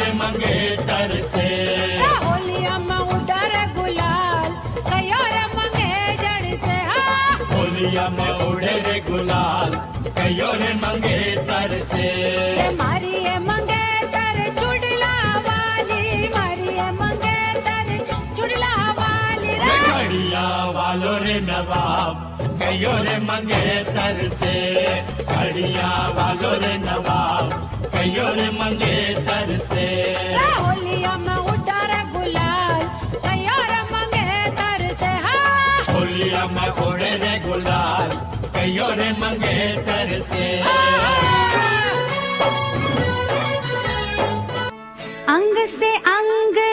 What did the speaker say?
रे मंगेतर से। होलिया में उड़े गुलाल कयो रे मंगेतर से। होलिया में उड़े रे गुलाल कयो रे मंगेतर से। मारी है मंगेतर चुड़ला वाली, मारी है मंगेतर चुड़ला वाली रे। घड़िया वालो रे नवाब कयो रे मंगेतर से। घड़िया वालो रे नवाब कयो रे मंगेतर से। होलिया में उड़े गुलाल कयो रे मंगेतर से। होलिया में उड़े रे गुलाल कयो रे मंगेतर से। अंग से अंग